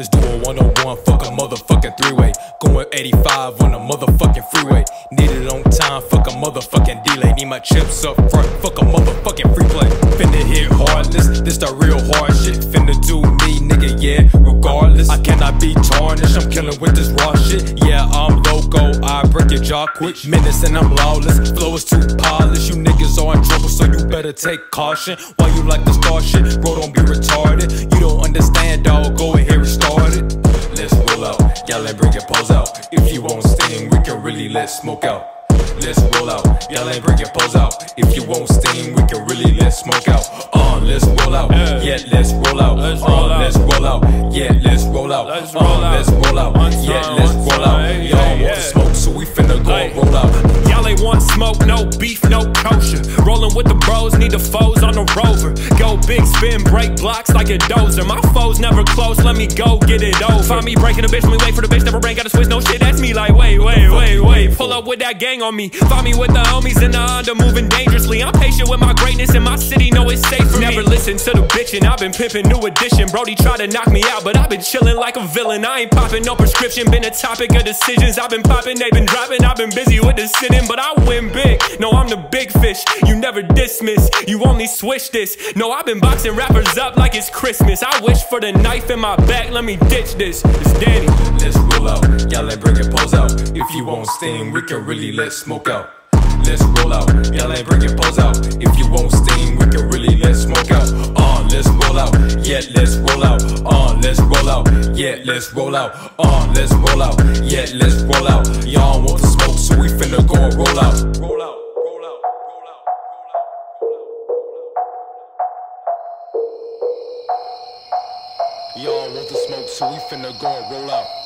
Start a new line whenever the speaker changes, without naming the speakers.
Let's do a 101, fuck a motherfucking three-way. Going 85 on a motherfucking freeway. Need it on time, fuck a motherfucking delay. Need my chips up front, fuck a motherfucking free play. Finna hit hard, this the real hard shit. Finna do me, nigga, yeah, regardless. I cannot be tarnished, I'm killing with this raw shit. Yeah, I'm loco, I break your jaw quick. Menace and I'm lawless, flow is too polished. You niggas are in trouble, so you better take caution. Why you like the star shit, bro, don't be retarded. You don't understand, dawg, go ahead and start it. Let's roll out, y'all ain't bring your pose out. If you won't steam, we can really let smoke out. Let's roll out, y'all ain't bring your pose out. If you won't steam, we can really let smoke out. Let's roll out, yeah, let's roll out. Let's roll out, yeah, let's roll out. Let's roll out, yeah, let's roll out. Y'all want the smoke, so we finna go and roll out.
Y'all ain't want smoke, no beef, no kosher. Rolling with the bros, need the foes on the rover. Go big, spin, break blocks like a dozer. My foes never close, let me go get it over. Find me breaking a bitch, let me wait for the bitch, never ran, gotta switch, no shit, that's me like wait. Pull up with that gang on me, find me with the homies in the Honda, moving dangerously. I'm patient with my greatness in my city, know it's safe for me. Never listen to the bitchin', I've been pimping new edition. Brody tried to knock me out, but I've been chillin' like a villain. I ain't poppin' no prescription, been a topic of decisions. I've been poppin', they been dropping, I've been busy with the sitting, but I win big. No, I'm the big fish, you never dismiss, you only switch this. No, I've been boxing rappers up like it's Christmas. I wish for the knife in my back, let me ditch this. It's Danny.
Let's roll out, y'all ain't bring your pose out. If you won't steam, we can really let smoke out. Let's roll out, y'all ain't bring your pose out. If you won't steam, we can really let smoke out. Let's roll out, yeah, let's roll out. Let's roll out, yeah, let's roll out. Let's roll out, yeah, let's roll out. Y'all want the smoke, so we finna go and roll out. Roll out, roll out, roll out, roll out. Y'all want the smoke, so we finna go and roll out.